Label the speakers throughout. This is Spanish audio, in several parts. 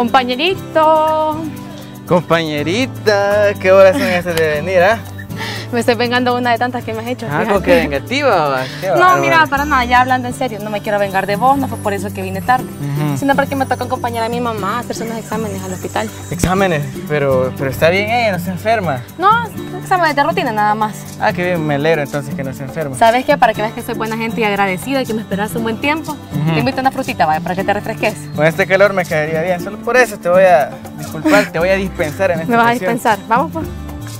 Speaker 1: Compañerito.
Speaker 2: Compañerita, ¿qué horas son esas de venir, ah?
Speaker 1: Me estoy vengando una de tantas que me has hecho.
Speaker 2: Ah, ¿con qué vengativa?
Speaker 1: No, mira, para nada, ya hablando en serio, no me quiero vengar de vos, no fue por eso que vine tarde, sino porque me toca acompañar a mi mamá a hacerse unos exámenes al hospital.
Speaker 2: ¿Exámenes? Pero está bien ella, no se enferma.
Speaker 1: No, exámenes de rutina nada más.
Speaker 2: Ah, qué bien, me alegro entonces que no se enferma.
Speaker 1: ¿Sabes qué? Para que veas que soy buena gente y agradecida y que me esperaste un buen tiempo, te invito a una frutita, vaya, para que te refresques.
Speaker 2: Con este calor me caería bien, solo por eso te voy a disculpar, te voy a dispensar en esta
Speaker 1: ¿Me vas a
Speaker 2: ocasión.
Speaker 1: dispensar? Vamos pues.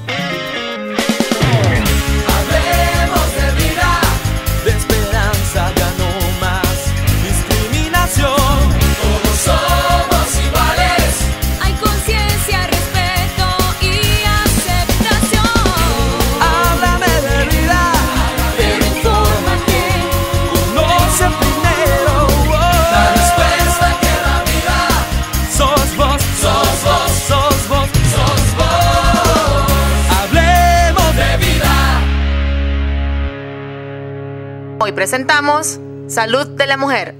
Speaker 3: Hoy presentamos Salud de la Mujer.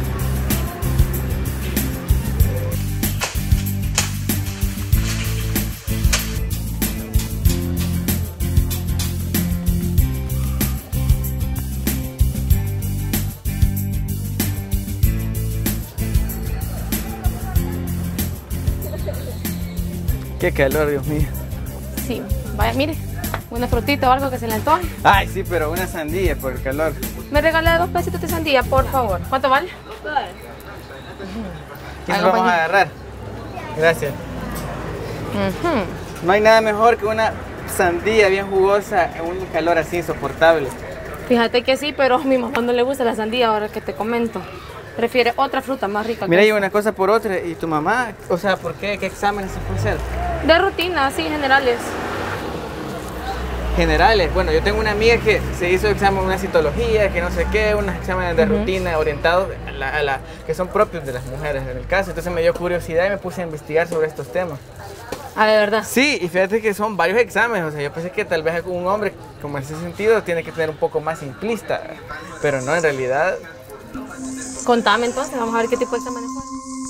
Speaker 2: Qué calor, Dios mío.
Speaker 1: Sí, vaya, mire, una frutita o algo que se le antoje.
Speaker 2: Ay, sí, pero una sandía por el calor.
Speaker 1: Me regala 2 pesitos de sandía, por favor. ¿Cuánto vale?
Speaker 2: ¿Qué nos vamos a agarrar? Gracias. No hay nada mejor que una sandía bien jugosa en un calor así insoportable.
Speaker 1: Fíjate que sí, pero a mi mamá no le gusta la sandía, ahora que te comento. Prefiere otra fruta más rica.
Speaker 2: Mira, y una cosa por otra. ¿Y tu mamá? O sea, ¿por qué? ¿Qué exámenes se puede hacer?
Speaker 1: De rutina, sí, generales.
Speaker 2: Generales. Bueno, yo tengo una amiga que se hizo examen, una citología, que no sé qué, unos exámenes de rutina orientados que son propios de las mujeres en el caso. Entonces me dio curiosidad y me puse a investigar sobre estos temas.
Speaker 1: Ah, ¿de verdad?
Speaker 2: Sí, y fíjate que son varios exámenes. O sea, yo pensé que tal vez un hombre, como en ese sentido, tiene que tener un poco más simplista. Pero no, en realidad...
Speaker 1: Contame entonces, vamos a ver qué tipo de exámenes son.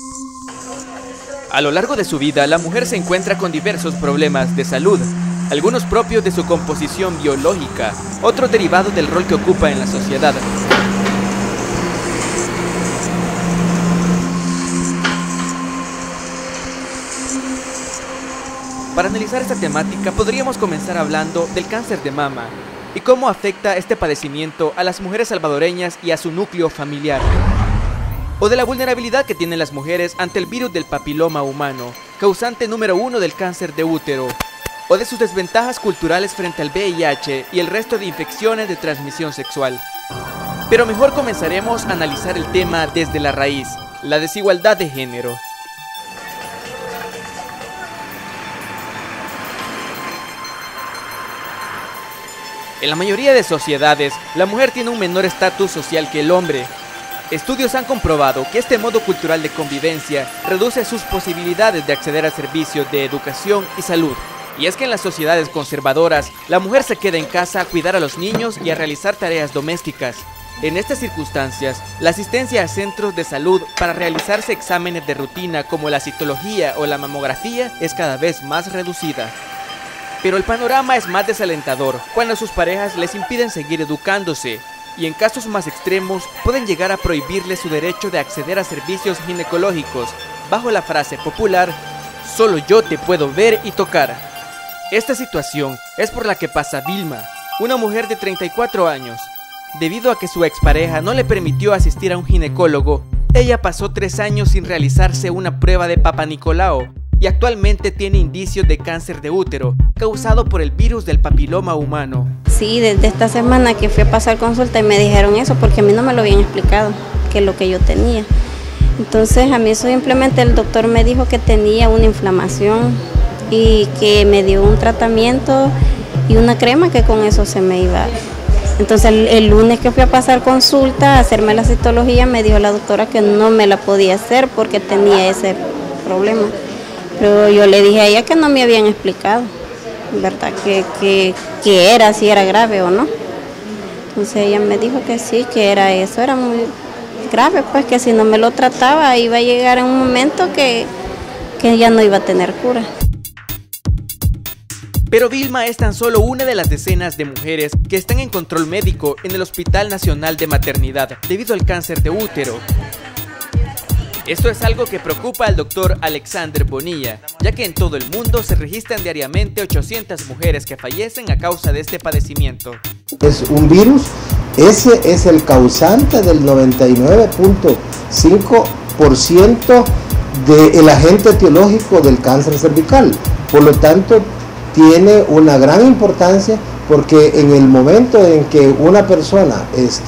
Speaker 4: A lo largo de su vida, la mujer se encuentra con diversos problemas de salud, algunos propios de su composición biológica, otros derivados del rol que ocupa en la sociedad. Para analizar esta temática, podríamos comenzar hablando del cáncer de mama y cómo afecta este padecimiento a las mujeres salvadoreñas y a su núcleo familiar. O de la vulnerabilidad que tienen las mujeres ante el virus del papiloma humano, causante número 1 del cáncer de útero, o de sus desventajas culturales frente al VIH y el resto de infecciones de transmisión sexual. Pero mejor comenzaremos a analizar el tema desde la raíz, la desigualdad de género. En la mayoría de sociedades, la mujer tiene un menor estatus social que el hombre. Estudios han comprobado que este modo cultural de convivencia reduce sus posibilidades de acceder a servicios de educación y salud. Y es que en las sociedades conservadoras, la mujer se queda en casa a cuidar a los niños y a realizar tareas domésticas. En estas circunstancias, la asistencia a centros de salud para realizarse exámenes de rutina como la citología o la mamografía es cada vez más reducida. Pero el panorama es más desalentador cuando sus parejas les impiden seguir educándose, y en casos más extremos pueden llegar a prohibirles su derecho de acceder a servicios ginecológicos bajo la frase popular "solo yo te puedo ver y tocar". Esta situación es por la que pasa Vilma, una mujer de 34 años. Debido a que su expareja no le permitió asistir a un ginecólogo, ella pasó 3 años sin realizarse una prueba de Papa Nicolau y actualmente tiene indicios de cáncer de útero causado por el virus del papiloma humano.
Speaker 5: Sí, desde esta semana que fui a pasar consulta y me dijeron eso porque a mí no me lo habían explicado, que es lo que yo tenía. Entonces a mí simplemente el doctor me dijo que tenía una inflamación y que me dio un tratamiento y una crema que con eso se me iba. Entonces el lunes que fui a pasar consulta a hacerme la citología me dijo la doctora que no me la podía hacer porque tenía ese problema. Pero yo le dije a ella que no me habían explicado, ¿verdad? Que era, si era grave o no. Entonces ella me dijo que sí, que era eso, era muy grave, pues que si no me lo trataba iba a llegar en un momento que que ya no iba a tener cura.
Speaker 4: Pero Vilma es tan solo una de las decenas de mujeres que están en control médico en el Hospital Nacional de Maternidad debido al cáncer de útero. Esto es algo que preocupa al doctor Alexander Bonilla, ya que en todo el mundo se registran diariamente 800 mujeres que fallecen a causa de este padecimiento.
Speaker 6: Es un virus, ese es el causante del 99.5% del agente etiológico del cáncer cervical. Por lo tanto, tiene una gran importancia porque en el momento en que una persona es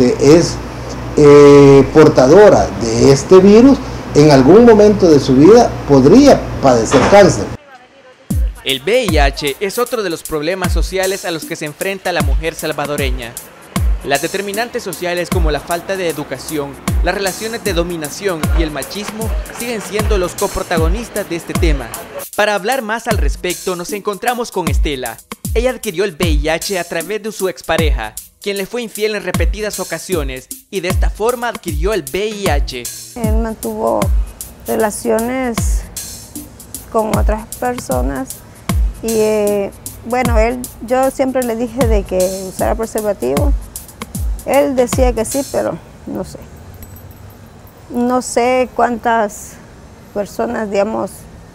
Speaker 6: portadora de este virus, en algún momento de su vida podría padecer cáncer.
Speaker 4: El VIH es otro de los problemas sociales a los que se enfrenta la mujer salvadoreña. Las determinantes sociales como la falta de educación, las relaciones de dominación y el machismo siguen siendo los coprotagonistas de este tema. Para hablar más al respecto nos encontramos con Estela. Ella adquirió el VIH a través de su expareja, quien le fue infiel en repetidas ocasiones y de esta forma adquirió el VIH.
Speaker 7: Él mantuvo relaciones con otras personas y bueno, yo siempre le dije de que usara preservativo. Él decía que sí, pero no sé. No sé cuántas personas, digamos,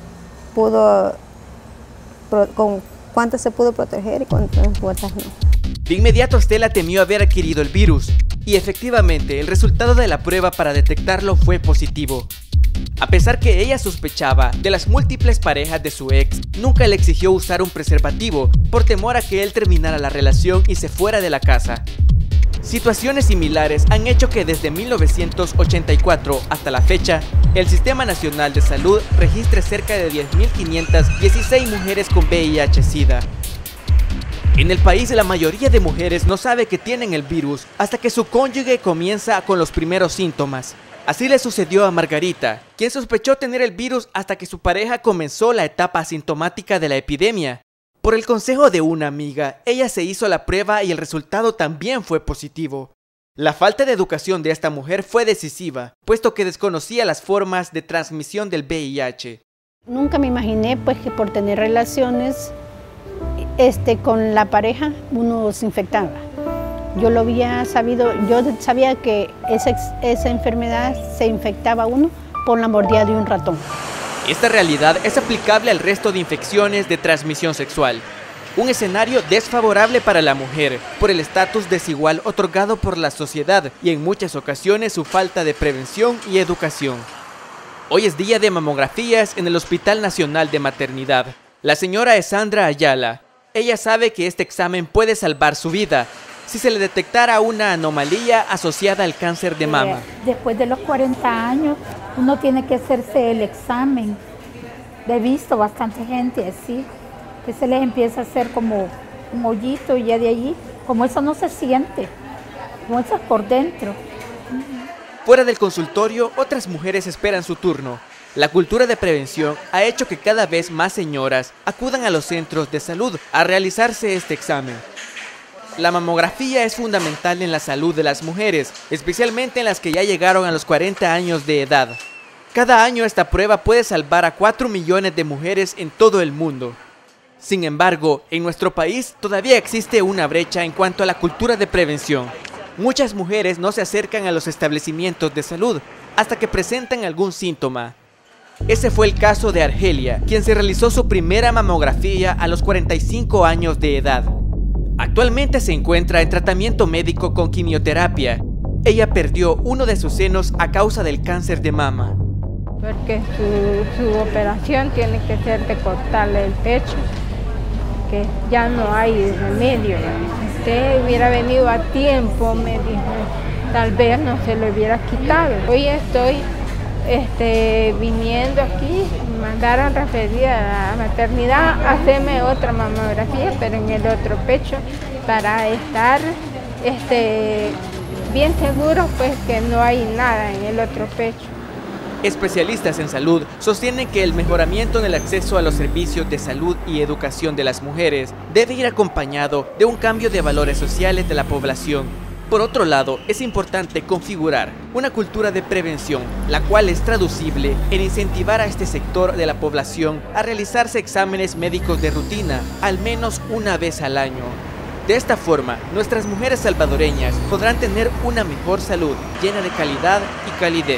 Speaker 7: con cuántas se pudo proteger y cuántas no.
Speaker 4: De inmediato Estela temió haber adquirido el virus y efectivamente el resultado de la prueba para detectarlo fue positivo. A pesar que ella sospechaba de las múltiples parejas de su ex, nunca le exigió usar un preservativo por temor a que él terminara la relación y se fuera de la casa. Situaciones similares han hecho que desde 1984 hasta la fecha, el Sistema Nacional de Salud registre cerca de 10.516 mujeres con VIH-Sida. En el país la mayoría de mujeres no sabe que tienen el virus hasta que su cónyuge comienza con los primeros síntomas. Así le sucedió a Margarita, quien sospechó tener el virus hasta que su pareja comenzó la etapa asintomática de la epidemia. Por el consejo de una amiga, ella se hizo la prueba y el resultado también fue positivo. La falta de educación de esta mujer fue decisiva, puesto que desconocía las formas de transmisión del VIH.
Speaker 8: Nunca me imaginé pues que por tener relaciones con la pareja uno se infectaba. Yo lo había sabido, yo sabía que esa enfermedad se infectaba uno por la mordida de un ratón.
Speaker 4: Esta realidad es aplicable al resto de infecciones de transmisión sexual. Un escenario desfavorable para la mujer por el estatus desigual otorgado por la sociedad y en muchas ocasiones su falta de prevención y educación. Hoy es día de mamografías en el Hospital Nacional de Maternidad. La señora es Sandra Ayala. Ella sabe que este examen puede salvar su vida si se le detectara una anomalía asociada al cáncer de mama.
Speaker 9: Después de los 40 años, uno tiene que hacerse el examen. He visto bastante gente así, que se les empieza a hacer como un hoyito y ya de allí, como eso no se siente, como eso es por dentro.
Speaker 4: Fuera del consultorio, otras mujeres esperan su turno. La cultura de prevención ha hecho que cada vez más señoras acudan a los centros de salud a realizarse este examen. La mamografía es fundamental en la salud de las mujeres, especialmente en las que ya llegaron a los 40 años de edad. Cada año esta prueba puede salvar a 4 millones de mujeres en todo el mundo. Sin embargo, en nuestro país todavía existe una brecha en cuanto a la cultura de prevención. Muchas mujeres no se acercan a los establecimientos de salud hasta que presentan algún síntoma. Ese fue el caso de Argelia, quien se realizó su primera mamografía a los 45 años de edad. Actualmente se encuentra en tratamiento médico con quimioterapia. Ella perdió uno de sus senos a causa del cáncer de mama.
Speaker 10: Porque su operación tiene que ser de cortarle el pecho, que ya no hay remedio. Si usted hubiera venido a tiempo, me dijo, tal vez no se lo hubiera quitado. Hoy estoy viniendo aquí, me mandaron referir a la maternidad a hacerme otra mamografía, pero en el otro pecho, para estar bien seguro pues que no hay nada en el otro pecho.
Speaker 4: Especialistas en salud sostienen que el mejoramiento en el acceso a los servicios de salud y educación de las mujeres debe ir acompañado de un cambio de valores sociales de la población. Por otro lado, es importante configurar una cultura de prevención, la cual es traducible en incentivar a este sector de la población a realizarse exámenes médicos de rutina, al menos una vez al año. De esta forma, nuestras mujeres salvadoreñas podrán tener una mejor salud, llena de calidad y calidez.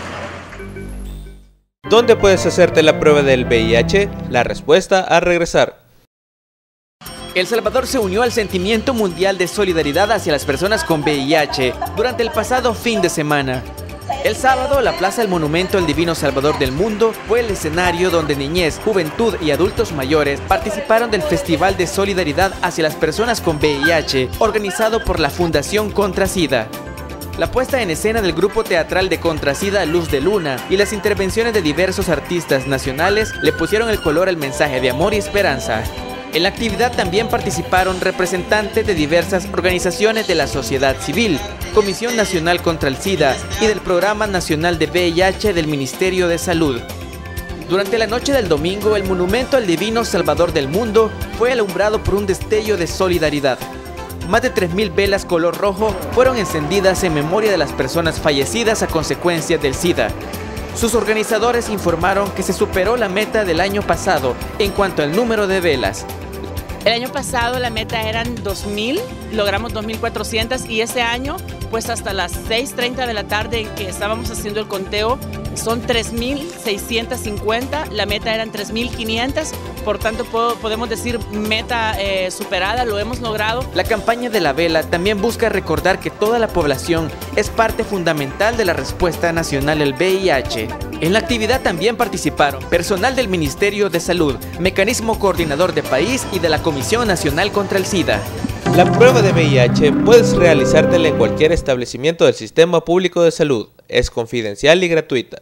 Speaker 11: ¿Dónde puedes hacerte la prueba del VIH? La respuesta al regresar.
Speaker 4: El Salvador se unió al sentimiento mundial de solidaridad hacia las personas con VIH durante el pasado fin de semana. El sábado, la Plaza del Monumento al Divino Salvador del Mundo fue el escenario donde niñez, juventud y adultos mayores participaron del Festival de Solidaridad hacia las personas con VIH, organizado por la Fundación Contra SIDA. La puesta en escena del grupo teatral de Contra SIDA Luz de Luna y las intervenciones de diversos artistas nacionales le pusieron el color al mensaje de amor y esperanza. En la actividad también participaron representantes de diversas organizaciones de la sociedad civil, Comisión Nacional contra el SIDA y del Programa Nacional de VIH del Ministerio de Salud. Durante la noche del domingo, el Monumento al Divino Salvador del Mundo fue alumbrado por un destello de solidaridad. Más de 3.000 velas color rojo fueron encendidas en memoria de las personas fallecidas a consecuencia del SIDA. Sus organizadores informaron que se superó la meta del año pasado en cuanto al número de velas.
Speaker 12: El año pasado la meta eran 2.000, logramos 2.400 y ese año, pues hasta las 6:30 de la tarde en que estábamos haciendo el conteo, son 3.650, la meta eran 3.500, por tanto podemos decir meta superada, lo hemos logrado.
Speaker 4: La campaña de la vela también busca recordar que toda la población es parte fundamental de la respuesta nacional al VIH. En la actividad también participaron personal del Ministerio de Salud, Mecanismo Coordinador de País y de la Comisión Nacional contra el SIDA.
Speaker 11: La prueba de VIH puedes realizártela en cualquier establecimiento del Sistema Público de Salud. Es confidencial y gratuita.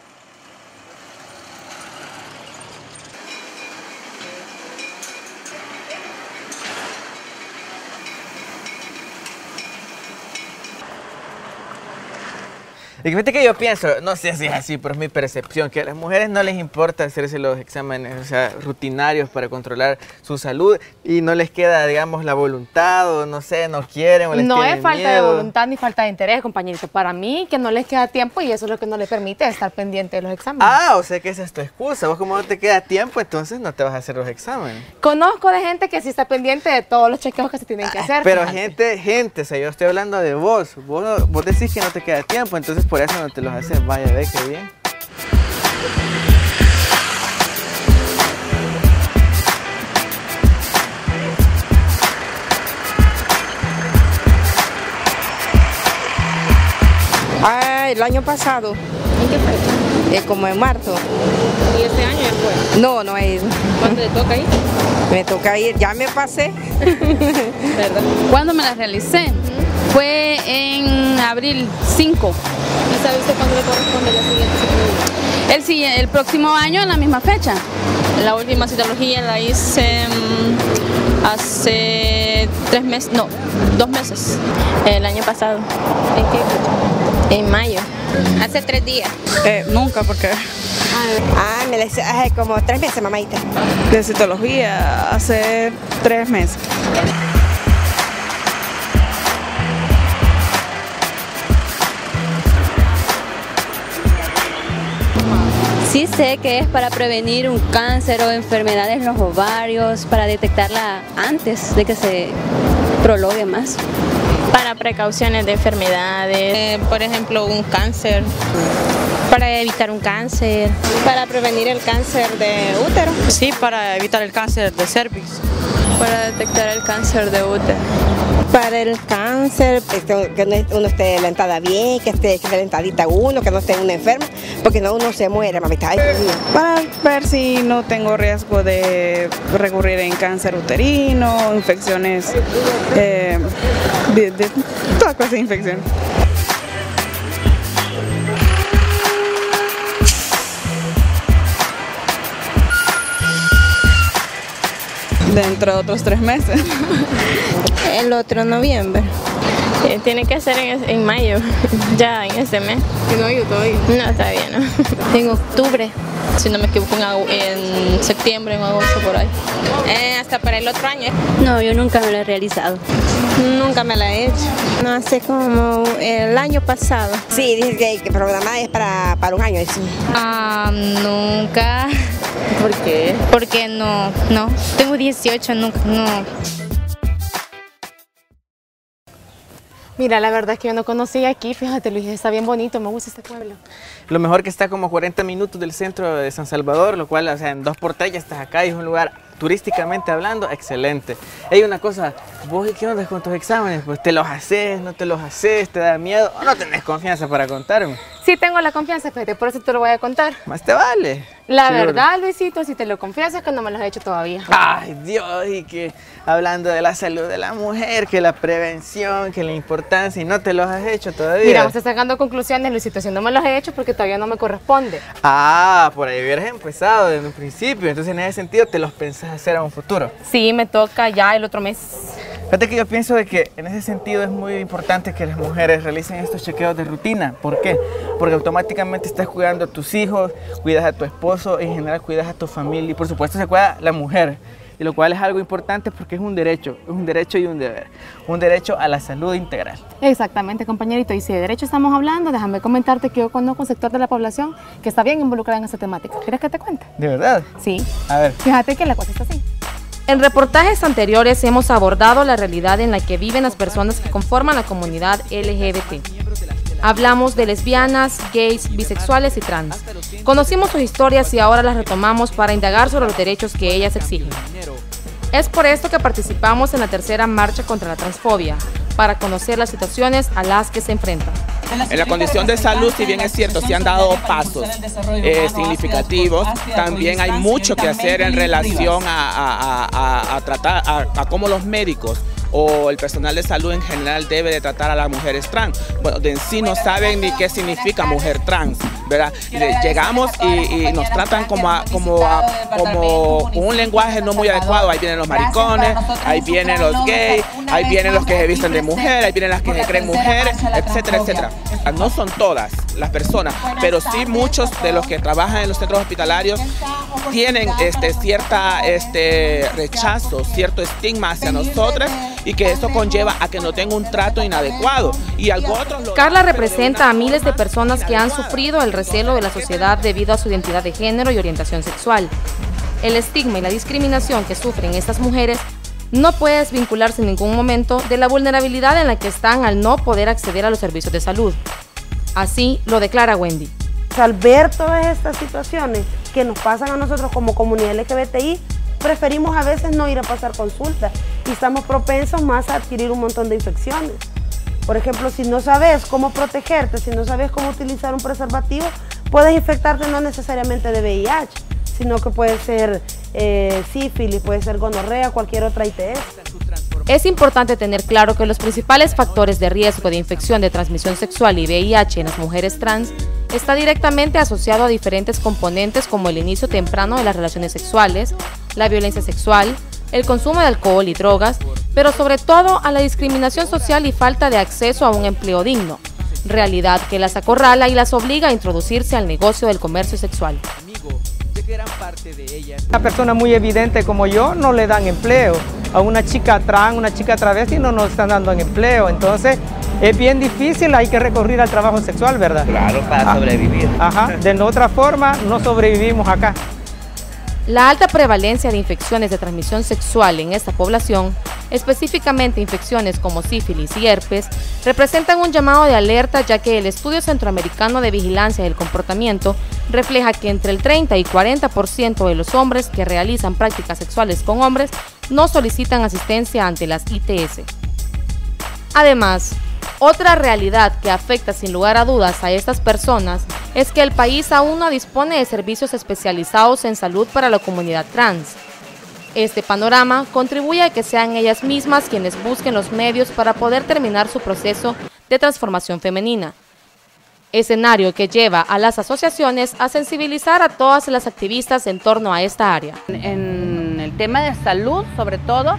Speaker 2: Y fíjate que yo pienso, no sé si es así, pero es mi percepción, que a las mujeres no les importa hacerse los exámenes, o sea, rutinarios para controlar su salud y no les queda, digamos, la voluntad o no sé, no quieren o les
Speaker 1: no
Speaker 2: tienen
Speaker 1: es falta
Speaker 2: miedo.
Speaker 1: de voluntad ni falta de interés, compañerito. Para mí, que no les queda tiempo y eso es lo que no les permite estar pendiente de los exámenes.
Speaker 2: Ah, o sea que esa es tu excusa. Vos como no te queda tiempo, entonces no te vas a hacer los exámenes.
Speaker 1: Conozco de gente que sí está pendiente de todos los chequeos que se tienen que hacer.
Speaker 2: Pero
Speaker 1: fíjate.
Speaker 2: gente, o sea, yo estoy hablando de vos. Vos decís que no te queda tiempo, entonces por eso no te los haces. Vaya, ve qué bien.
Speaker 13: Ah, el año pasado.
Speaker 1: ¿En qué fecha?
Speaker 13: Como en marzo.
Speaker 1: ¿Y este año ya fue?
Speaker 13: No, no he ido.
Speaker 1: ¿Cuándo te toca ir?
Speaker 13: Me toca ir, ya me pasé.
Speaker 1: ¿Verdad?
Speaker 14: ¿Cuándo me la realicé? Fue en abril 5.
Speaker 1: ¿Y sabe usted cuándo le corresponde la siguiente?
Speaker 14: El próximo año en la misma fecha.
Speaker 15: La última citología la hice hace 3 meses, no, 2 meses. El año pasado.
Speaker 1: ¿En qué fecha?
Speaker 15: En mayo. Hace 3 días.
Speaker 16: Nunca, porque...
Speaker 13: me la hice hace como 3 meses, mamadita.
Speaker 16: De citología hace 3 meses.
Speaker 17: Sí sé que es para prevenir un cáncer o enfermedades en los ovarios, para detectarla antes de que se prolongue más.
Speaker 15: Para precauciones de enfermedades, por ejemplo un cáncer, para evitar un cáncer.
Speaker 18: Para prevenir el cáncer de útero.
Speaker 16: Sí, para evitar el cáncer de cervix.
Speaker 15: Para detectar el cáncer de útero.
Speaker 13: Para el cáncer, que uno esté lentada bien, que esté lentadita uno, que no esté uno enfermo, porque no uno se muere, mamita.
Speaker 16: Para ver si no tengo riesgo de recurrir en cáncer uterino, infecciones, de toda clase de infecciones. Dentro de otros 3 meses.
Speaker 15: El otro noviembre. Tiene que ser en mayo, ya en este mes.
Speaker 1: ¿Y no ha ido todavía?
Speaker 15: No, todavía no. En octubre, si no me equivoco, en septiembre, en agosto, por ahí.
Speaker 18: hasta para el otro año.
Speaker 17: No, yo nunca me lo he realizado.
Speaker 18: Nunca me la he hecho. No, hace como el año pasado.
Speaker 13: Sí, dice que programada es para un año. Sí.
Speaker 15: Nunca.
Speaker 2: ¿Por qué?
Speaker 15: Porque no. Tengo 18, nunca, no.
Speaker 1: Mira, la verdad es que yo no conocía aquí, fíjate Luis, está bien bonito, me gusta este pueblo.
Speaker 2: Lo mejor que está como a 40 minutos del centro de San Salvador, lo cual, o sea, en 2 por 3 ya estás acá y es un lugar turísticamente hablando excelente. Hay una cosa, vos ¿qué onda con tus exámenes? Pues te los haces, no te los haces, te da miedo o no tenés confianza para contarme.
Speaker 1: Sí tengo la confianza, fíjate, por eso te lo voy a contar.
Speaker 2: Más te vale.
Speaker 1: La verdad, Luisito, si te lo confieso es que no me los he hecho todavía.
Speaker 2: Ay, Dios, y que hablando de la salud de la mujer, que la prevención, que la importancia, y no te los has hecho todavía.
Speaker 1: Mira, vos estás sacando conclusiones, Luisito, si no me los he hecho porque todavía no me corresponde.
Speaker 2: Ah, por ahí hubieras empezado desde un principio, entonces en ese sentido te los pensás hacer a un futuro.
Speaker 1: Sí, me toca ya el otro mes.
Speaker 2: Fíjate que yo pienso de que en ese sentido es muy importante que las mujeres realicen estos chequeos de rutina. ¿Por qué? Porque automáticamente estás cuidando a tus hijos, cuidas a tu esposo, en general cuidas a tu familia y por supuesto se cuida la mujer. Y lo cual es algo importante porque es un derecho y un deber. Un derecho a la salud integral.
Speaker 1: Exactamente, compañerito. Y si de derecho estamos hablando, déjame comentarte que yo conozco un sector de la población que está bien involucrada en esta temática. ¿Quieres que te cuente?
Speaker 2: ¿De verdad?
Speaker 1: Sí.
Speaker 2: A ver.
Speaker 1: Fíjate que la cosa está así.
Speaker 19: En reportajes anteriores hemos abordado la realidad en la que viven las personas que conforman la comunidad LGBT. Hablamos de lesbianas, gays, bisexuales y trans. Conocimos sus historias y ahora las retomamos para indagar sobre los derechos que ellas exigen. Es por esto que participamos en la tercera marcha contra la transfobia, para conocer las situaciones a las que se enfrentan.
Speaker 20: En la condición de salud, si bien es cierto, se han dado pasos significativos, también hay mucho que hacer en relación a tratar a cómo los médicos o el personal de salud en general debe de tratar a las mujeres trans. Bueno, de en sí no saben ni qué significa mujer trans, ¿verdad? Llegamos y nos tratan como con un lenguaje no muy adecuado. Ahí vienen los maricones, ahí vienen los gays, ahí vienen los que se visten de mujer, ahí vienen las que se creen mujeres, etcétera, etcétera. No son todas las personas, pero sí muchos de los que trabajan en los centros hospitalarios tienen cierta rechazo, cierto estigma hacia nosotras y que eso conlleva a que no tenga un trato inadecuado. Y algo otro.
Speaker 19: Carla representa a miles de personas que han sufrido el recelo de la sociedad debido a su identidad de género y orientación sexual. El estigma y la discriminación que sufren estas mujeres no puede desvincularse en ningún momento de la vulnerabilidad en la que están al no poder acceder a los servicios de salud. Así lo declara Wendy.
Speaker 21: Al ver todas estas situaciones que nos pasan a nosotros como comunidad LGBTI, preferimos a veces no ir a pasar consulta y estamos propensos más a adquirir un montón de infecciones. Por ejemplo, si no sabes cómo protegerte, si no sabes cómo utilizar un preservativo, puedes infectarte no necesariamente de VIH, sino que puede ser sífilis, puede ser gonorrea, cualquier otra ITS.
Speaker 19: Es importante tener claro que los principales factores de riesgo de infección de transmisión sexual y VIH en las mujeres trans está directamente asociado a diferentes componentes como el inicio temprano de las relaciones sexuales, la violencia sexual, el consumo de alcohol y drogas, pero sobre todo a la discriminación social y falta de acceso a un empleo digno, realidad que las acorrala y las obliga a introducirse al negocio del comercio sexual.
Speaker 22: Una persona muy evidente como yo no le dan empleo. A una chica trans, una chica travesti no nos están dando empleo. Entonces es bien difícil, hay que recurrir al trabajo sexual, ¿verdad?
Speaker 23: Claro, para sobrevivir.
Speaker 22: Ajá, de otra forma no sobrevivimos acá.
Speaker 19: La alta prevalencia de infecciones de transmisión sexual en esta población, específicamente infecciones como sífilis y herpes, representan un llamado de alerta, ya que el Estudio Centroamericano de Vigilancia del Comportamiento refleja que entre el 30 y 40% de los hombres que realizan prácticas sexuales con hombres no solicitan asistencia ante las ITS. Además, otra realidad que afecta sin lugar a dudas a estas personas es que el país aún no dispone de servicios especializados en salud para la comunidad trans. Este panorama contribuye a que sean ellas mismas quienes busquen los medios para poder terminar su proceso de transformación femenina. Escenario que lleva a las asociaciones a sensibilizar a todas las activistas en torno a esta área.
Speaker 24: En el tema de salud, sobre todo,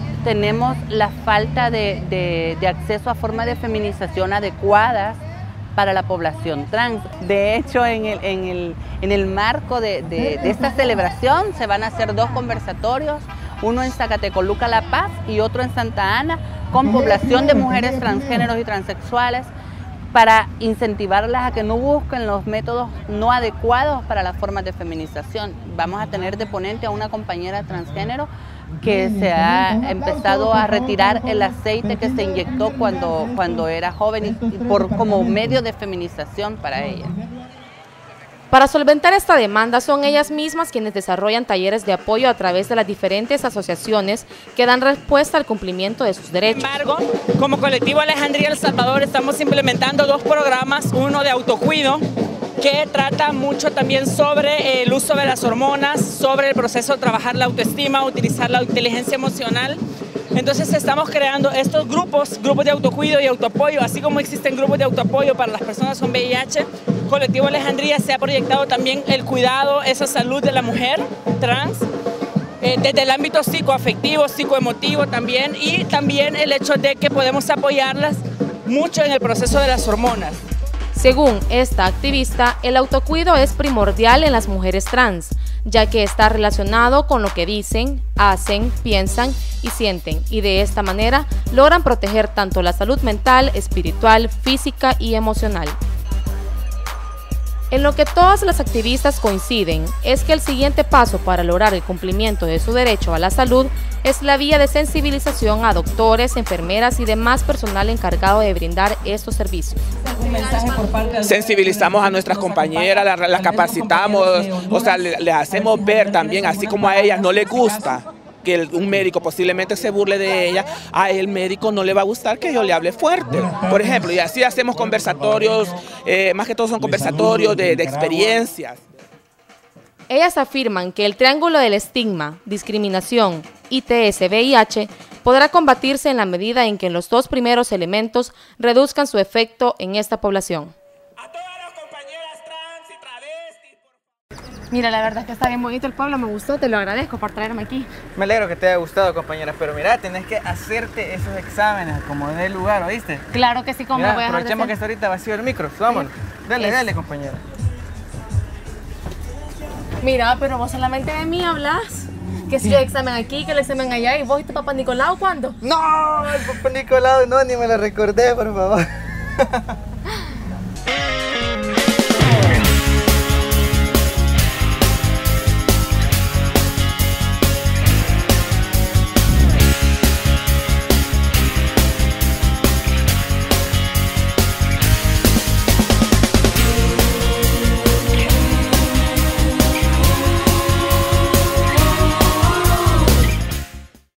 Speaker 24: tenemos la falta de acceso a formas de feminización adecuadas para la población trans. De hecho, en el marco de esta celebración se van a hacer 2 conversatorios, uno en Zacatecoluca, La Paz, y otro en Santa Ana, con población de mujeres transgéneros y transexuales, para incentivarlas a que no busquen los métodos no adecuados para las formas de feminización. Vamos a tener de ponente a una compañera transgénero que se ha empezado a retirar el aceite que se inyectó cuando era joven y como medio de feminización para ella.
Speaker 19: Para solventar esta demanda son ellas mismas quienes desarrollan talleres de apoyo a través de las diferentes asociaciones que dan respuesta al cumplimiento de sus derechos.
Speaker 3: Sin embargo, como colectivo Alejandría El Salvador estamos implementando 2 programas, uno de autocuido que trata mucho también sobre el uso de las hormonas, sobre el proceso de trabajar la autoestima, utilizar la inteligencia emocional. Entonces estamos creando estos grupos de autocuido y autoapoyo, así como existen grupos de autoapoyo para las personas con VIH. Colectivo Alejandría se ha proyectado también el cuidado, esa salud de la mujer trans, desde el ámbito psicoafectivo, psicoemotivo también, y también el hecho de que podemos apoyarlas mucho en el proceso de las hormonas.
Speaker 19: Según esta activista, el autocuido es primordial en las mujeres trans, ya que está relacionado con lo que dicen, hacen, piensan y sienten, y de esta manera logran proteger tanto la salud mental, espiritual, física y emocional. En lo que todas las activistas coinciden es que el siguiente paso para lograr el cumplimiento de su derecho a la salud es la vía de sensibilización a doctores, enfermeras y demás personal encargado de brindar estos servicios.
Speaker 20: Sensibilizamos a nuestras compañeras, las capacitamos, o sea, les hacemos ver también, así como a ellas no les gusta que un médico posiblemente se burle de ella, a el médico no le va a gustar que yo le hable fuerte, por ejemplo, y así hacemos conversatorios, más que todo son conversatorios de experiencias.
Speaker 19: Ellas afirman que el triángulo del estigma, discriminación, ITS, VIH, podrá combatirse en la medida en que los 2 primeros elementos reduzcan su efecto en esta población.
Speaker 1: Mira, la verdad es que está bien bonito el pueblo, me gustó, te lo agradezco por traerme aquí.
Speaker 2: Me alegro que te haya gustado, compañera, pero mira, tenés que hacerte esos exámenes como de lugar, ¿oíste?
Speaker 1: Claro que sí, como voy a dejar
Speaker 2: aprovechemos que está ahorita vacío el micro, vámonos. Dale, dale, compañera.
Speaker 1: Mira, pero vos solamente de mí hablas. Que si yo examen aquí, que el examen allá, y vos y tu papá Nicolau, ¿cuándo?
Speaker 2: No, el papá Nicolau, no, ni me lo recordé, por favor.